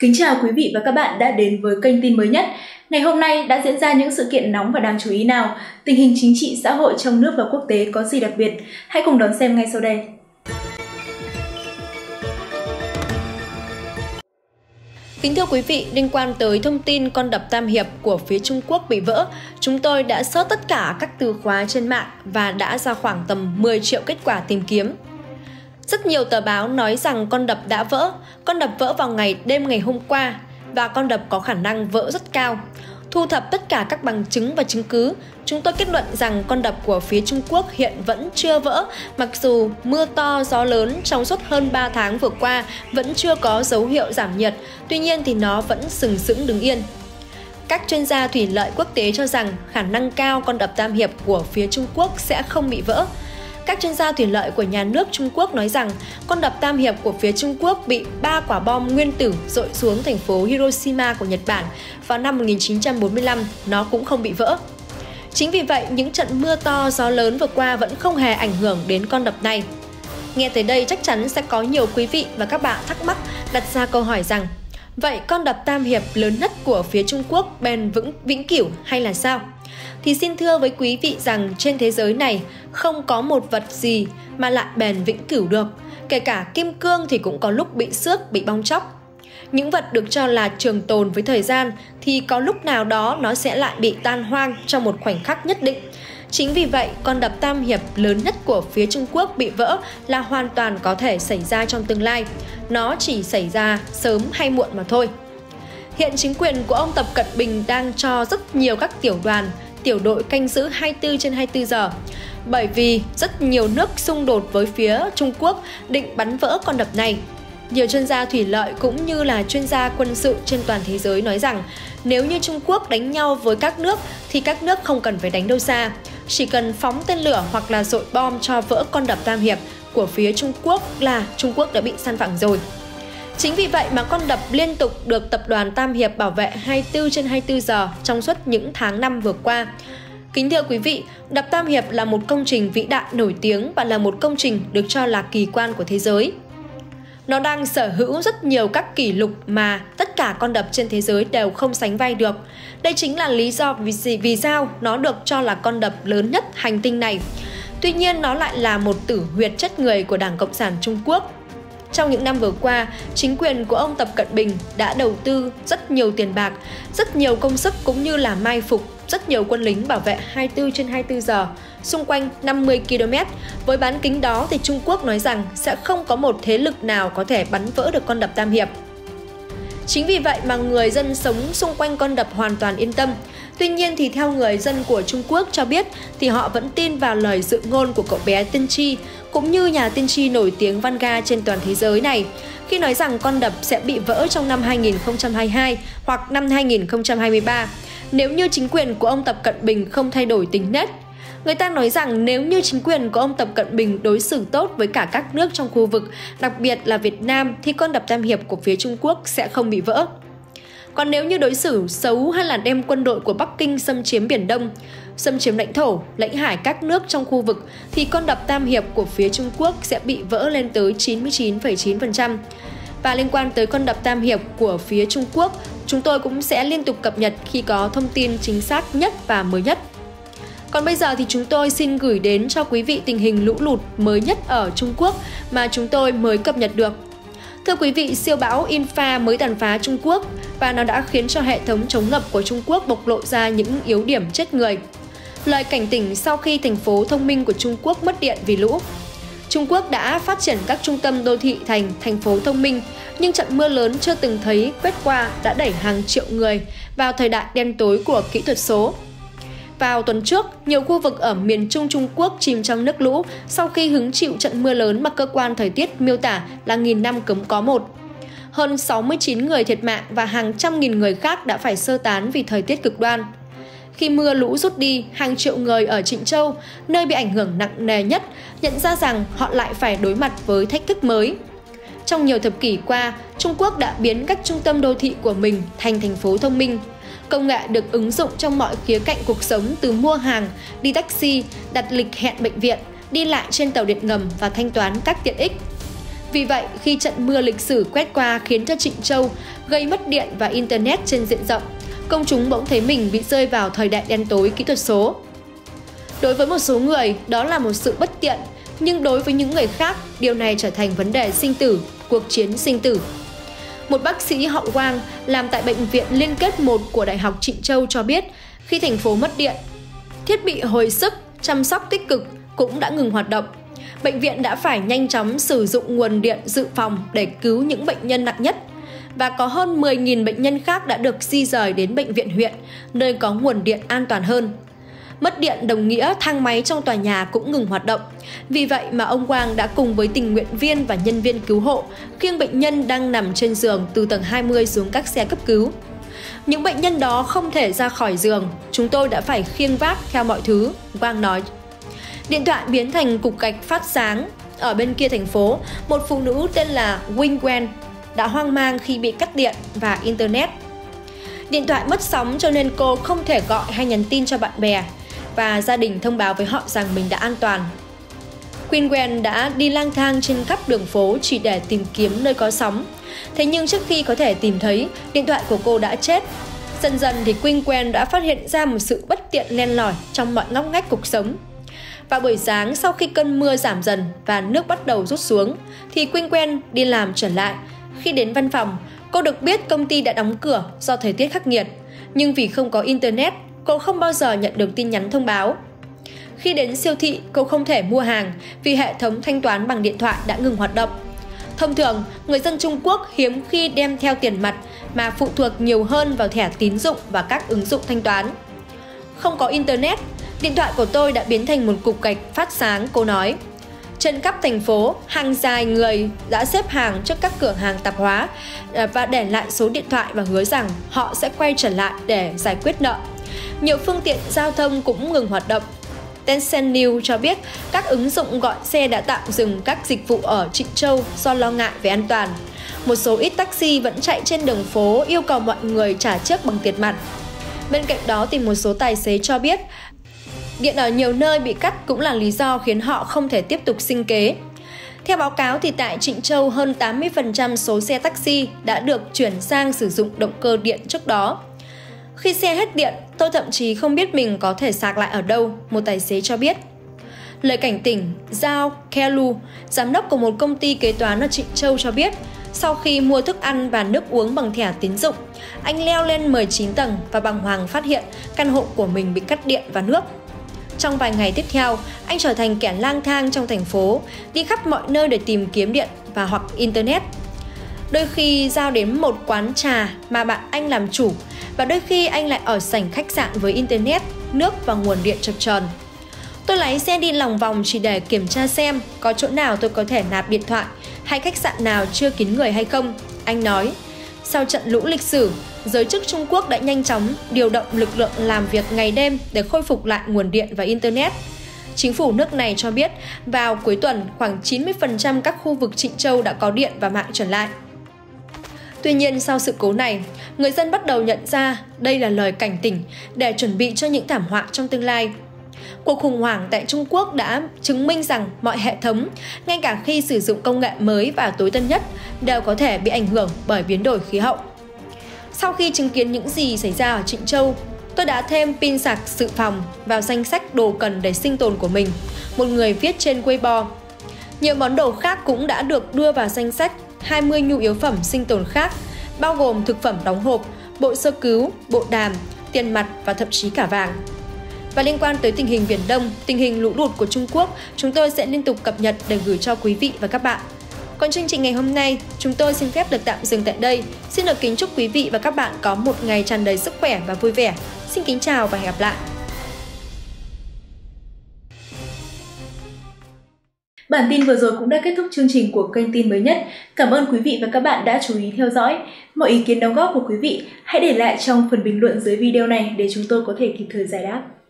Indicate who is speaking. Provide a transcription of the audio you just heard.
Speaker 1: Kính chào quý vị và các bạn đã đến với kênh tin mới nhất. Ngày hôm nay đã diễn ra những sự kiện nóng và đáng chú ý nào? Tình hình chính trị xã hội trong nước và quốc tế có gì đặc biệt? Hãy cùng đón xem ngay sau đây.
Speaker 2: Kính thưa quý vị, liên quan tới thông tin con đập Tam Hiệp của phía Trung Quốc bị vỡ, chúng tôi đã search tất cả các từ khóa trên mạng và đã ra khoảng tầm 10 triệu kết quả tìm kiếm. Rất nhiều tờ báo nói rằng con đập đã vỡ, con đập vỡ vào đêm ngày hôm qua và con đập có khả năng vỡ rất cao. Thu thập tất cả các bằng chứng và chứng cứ, chúng tôi kết luận rằng con đập của phía Trung Quốc hiện vẫn chưa vỡ, mặc dù mưa to gió lớn trong suốt hơn 3 tháng vừa qua vẫn chưa có dấu hiệu giảm nhiệt, tuy nhiên thì nó vẫn sừng sững đứng yên. Các chuyên gia thủy lợi quốc tế cho rằng khả năng cao con đập Tam Hiệp của phía Trung Quốc sẽ không bị vỡ. Các chuyên gia thủy lợi của nhà nước Trung Quốc nói rằng con đập Tam Hiệp của phía Trung Quốc bị 3 quả bom nguyên tử dội xuống thành phố Hiroshima của Nhật Bản vào năm 1945, nó cũng không bị vỡ. Chính vì vậy, những trận mưa to gió lớn vừa qua vẫn không hề ảnh hưởng đến con đập này. Nghe tới đây chắc chắn sẽ có nhiều quý vị và các bạn thắc mắc đặt ra câu hỏi rằng vậy con đập Tam Hiệp lớn nhất của phía Trung Quốc bền vĩnh cửu hay là sao? Thì xin thưa với quý vị rằng trên thế giới này không có một vật gì mà lại bền vĩnh cửu được. Kể cả kim cương thì cũng có lúc bị xước, bị bong tróc. Những vật được cho là trường tồn với thời gian thì có lúc nào đó nó sẽ lại bị tan hoang trong một khoảnh khắc nhất định. Chính vì vậy, con đập Tam Hiệp lớn nhất của phía Trung Quốc bị vỡ là hoàn toàn có thể xảy ra trong tương lai. Nó chỉ xảy ra sớm hay muộn mà thôi. Hiện chính quyền của ông Tập Cận Bình đang cho rất nhiều các tiểu đoàn, tiểu đội canh giữ 24/24 giờ. Bởi vì rất nhiều nước xung đột với phía Trung Quốc định bắn vỡ con đập này. Nhiều chuyên gia thủy lợi cũng như là chuyên gia quân sự trên toàn thế giới nói rằng nếu như Trung Quốc đánh nhau với các nước thì các nước không cần phải đánh đâu xa. Chỉ cần phóng tên lửa hoặc là dội bom cho vỡ con đập Tam Hiệp của phía Trung Quốc là Trung Quốc đã bị san phẳng rồi. Chính vì vậy mà con đập liên tục được tập đoàn Tam Hiệp bảo vệ 24/24 giờ trong suốt những tháng năm vừa qua. Kính thưa quý vị, đập Tam Hiệp là một công trình vĩ đại nổi tiếng và là một công trình được cho là kỳ quan của thế giới. Nó đang sở hữu rất nhiều các kỷ lục mà tất cả con đập trên thế giới đều không sánh vai được. Đây chính là lý do vì sao nó được cho là con đập lớn nhất hành tinh này. Tuy nhiên nó lại là một tử huyệt chết người của Đảng Cộng sản Trung Quốc. Trong những năm vừa qua, chính quyền của ông Tập Cận Bình đã đầu tư rất nhiều tiền bạc, rất nhiều công sức cũng như là mai phục rất nhiều quân lính bảo vệ 24/24 giờ xung quanh 50 km. Với bán kính đó thì Trung Quốc nói rằng sẽ không có một thế lực nào có thể bắn vỡ được con đập Tam Hiệp. Chính vì vậy mà người dân sống xung quanh con đập hoàn toàn yên tâm. Tuy nhiên thì theo người dân của Trung Quốc cho biết thì họ vẫn tin vào lời dự ngôn của cậu bé tiên tri cũng như nhà tiên tri nổi tiếng Vanga trên toàn thế giới này khi nói rằng con đập sẽ bị vỡ trong năm 2022 hoặc năm 2023 nếu như chính quyền của ông Tập Cận Bình không thay đổi tính nết. Người ta nói rằng nếu như chính quyền của ông Tập Cận Bình đối xử tốt với cả các nước trong khu vực, đặc biệt là Việt Nam, thì con đập Tam Hiệp của phía Trung Quốc sẽ không bị vỡ. Còn nếu như đối xử xấu hay là đem quân đội của Bắc Kinh xâm chiếm Biển Đông, xâm chiếm lãnh thổ, lãnh hải các nước trong khu vực, thì con đập Tam Hiệp của phía Trung Quốc sẽ bị vỡ lên tới 99,9%. Và liên quan tới con đập Tam Hiệp của phía Trung Quốc, chúng tôi cũng sẽ liên tục cập nhật khi có thông tin chính xác nhất và mới nhất. Còn bây giờ thì chúng tôi xin gửi đến cho quý vị tình hình lũ lụt mới nhất ở Trung Quốc mà chúng tôi mới cập nhật được. Thưa quý vị, siêu bão Infa mới tàn phá Trung Quốc và nó đã khiến cho hệ thống chống ngập của Trung Quốc bộc lộ ra những yếu điểm chết người. Lời cảnh tỉnh sau khi thành phố thông minh của Trung Quốc mất điện vì lũ. Trung Quốc đã phát triển các trung tâm đô thị thành thành phố thông minh, nhưng trận mưa lớn chưa từng thấy quét qua đã đẩy hàng triệu người vào thời đại đen tối của kỹ thuật số. Vào tuần trước, nhiều khu vực ở miền Trung Trung Quốc chìm trong nước lũ sau khi hứng chịu trận mưa lớn mà cơ quan thời tiết miêu tả là nghìn năm cấm có một. Hơn 69 người thiệt mạng và hàng trăm nghìn người khác đã phải sơ tán vì thời tiết cực đoan. Khi mưa lũ rút đi, hàng triệu người ở Trịnh Châu, nơi bị ảnh hưởng nặng nề nhất, nhận ra rằng họ lại phải đối mặt với thách thức mới. Trong nhiều thập kỷ qua, Trung Quốc đã biến các trung tâm đô thị của mình thành thành phố thông minh. Công nghệ được ứng dụng trong mọi khía cạnh cuộc sống, từ mua hàng, đi taxi, đặt lịch hẹn bệnh viện, đi lại trên tàu điện ngầm và thanh toán các tiện ích. Vì vậy, khi trận mưa lịch sử quét qua khiến cho Trịnh Châu gây mất điện và Internet trên diện rộng, công chúng bỗng thấy mình bị rơi vào thời đại đen tối kỹ thuật số. Đối với một số người, đó là một sự bất tiện, nhưng đối với những người khác, điều này trở thành vấn đề sinh tử, cuộc chiến sinh tử. Một bác sĩ họ Wang làm tại Bệnh viện Liên kết 1 của Đại học Trịnh Châu cho biết, khi thành phố mất điện, thiết bị hồi sức, chăm sóc tích cực cũng đã ngừng hoạt động. Bệnh viện đã phải nhanh chóng sử dụng nguồn điện dự phòng để cứu những bệnh nhân nặng nhất. Và có hơn 10.000 bệnh nhân khác đã được di rời đến bệnh viện huyện, nơi có nguồn điện an toàn hơn. Mất điện đồng nghĩa thang máy trong tòa nhà cũng ngừng hoạt động. Vì vậy mà ông Wang đã cùng với tình nguyện viên và nhân viên cứu hộ khiêng bệnh nhân đang nằm trên giường từ tầng 20 xuống các xe cấp cứu. Những bệnh nhân đó không thể ra khỏi giường, chúng tôi đã phải khiêng vác theo mọi thứ, Wang nói. Điện thoại biến thành cục gạch phát sáng. Ở bên kia thành phố, một phụ nữ tên là Wing Wen đã hoang mang khi bị cắt điện và Internet. Điện thoại mất sóng cho nên cô không thể gọi hay nhắn tin cho bạn bè và gia đình thông báo với họ rằng mình đã an toàn. Queen Gwen đã đi lang thang trên khắp đường phố chỉ để tìm kiếm nơi có sóng. Thế nhưng trước khi có thể tìm thấy, điện thoại của cô đã chết. Dần dần thì Queen Gwen đã phát hiện ra một sự bất tiện len lỏi trong mọi ngóc ngách cuộc sống. Vào buổi sáng sau khi cơn mưa giảm dần và nước bắt đầu rút xuống, thì Queen Gwen đi làm trở lại. Khi đến văn phòng, cô được biết công ty đã đóng cửa do thời tiết khắc nghiệt. Nhưng vì không có Internet, cô không bao giờ nhận được tin nhắn thông báo. Khi đến siêu thị, cô không thể mua hàng vì hệ thống thanh toán bằng điện thoại đã ngừng hoạt động. Thông thường, người dân Trung Quốc hiếm khi đem theo tiền mặt mà phụ thuộc nhiều hơn vào thẻ tín dụng và các ứng dụng thanh toán. Không có Internet, điện thoại của tôi đã biến thành một cục gạch phát sáng, cô nói. Trên khắp thành phố, hàng dài người đã xếp hàng trước các cửa hàng tạp hóa và để lại số điện thoại và hứa rằng họ sẽ quay trở lại để giải quyết nợ. Nhiều phương tiện giao thông cũng ngừng hoạt động. Tencent News cho biết các ứng dụng gọi xe đã tạm dừng các dịch vụ ở Trịnh Châu do lo ngại về an toàn. Một số ít taxi vẫn chạy trên đường phố yêu cầu mọi người trả trước bằng tiền mặt. Bên cạnh đó thì một số tài xế cho biết điện ở nhiều nơi bị cắt cũng là lý do khiến họ không thể tiếp tục sinh kế. Theo báo cáo thì tại Trịnh Châu, hơn 80% số xe taxi đã được chuyển sang sử dụng động cơ điện trước đó. Khi xe hết điện, tôi thậm chí không biết mình có thể sạc lại ở đâu, một tài xế cho biết. Lời cảnh tỉnh Zhao Kelu, giám đốc của một công ty kế toán ở Trịnh Châu cho biết, sau khi mua thức ăn và nước uống bằng thẻ tín dụng, anh leo lên 19 tầng và bàng hoàng phát hiện căn hộ của mình bị cắt điện và nước. Trong vài ngày tiếp theo, anh trở thành kẻ lang thang trong thành phố, đi khắp mọi nơi để tìm kiếm điện và hoặc Internet. Đôi khi giao đến một quán trà mà bạn anh làm chủ, và đôi khi anh lại ở sảnh khách sạn với Internet, nước và nguồn điện chập chờn. Tôi lái xe đi lòng vòng chỉ để kiểm tra xem có chỗ nào tôi có thể nạp điện thoại hay khách sạn nào chưa kín người hay không, anh nói. Sau trận lũ lịch sử, giới chức Trung Quốc đã nhanh chóng điều động lực lượng làm việc ngày đêm để khôi phục lại nguồn điện và Internet. Chính phủ nước này cho biết vào cuối tuần khoảng 90% các khu vực Trịnh Châu đã có điện và mạng trở lại. Tuy nhiên sau sự cố này, người dân bắt đầu nhận ra đây là lời cảnh tỉnh để chuẩn bị cho những thảm họa trong tương lai. Cuộc khủng hoảng tại Trung Quốc đã chứng minh rằng mọi hệ thống, ngay cả khi sử dụng công nghệ mới và tối tân nhất, đều có thể bị ảnh hưởng bởi biến đổi khí hậu. Sau khi chứng kiến những gì xảy ra ở Trịnh Châu, tôi đã thêm pin sạc dự phòng vào danh sách đồ cần để sinh tồn của mình, một người viết trên Weibo. Nhiều món đồ khác cũng đã được đưa vào danh sách 20 nhu yếu phẩm sinh tồn khác, bao gồm thực phẩm đóng hộp, bộ sơ cứu, bộ đàm, tiền mặt và thậm chí cả vàng. Và liên quan tới tình hình Biển Đông, tình hình lũ lụt của Trung Quốc, chúng tôi sẽ liên tục cập nhật để gửi cho quý vị và các bạn. Còn chương trình ngày hôm nay, chúng tôi xin phép được tạm dừng tại đây. Xin được kính chúc quý vị và các bạn có một ngày tràn đầy sức khỏe và vui vẻ. Xin kính chào và hẹn gặp lại!
Speaker 1: Bản tin vừa rồi cũng đã kết thúc chương trình của kênh tin mới nhất. Cảm ơn quý vị và các bạn đã chú ý theo dõi. Mọi ý kiến đóng góp của quý vị hãy để lại trong phần bình luận dưới video này để chúng tôi có thể kịp thời giải đáp.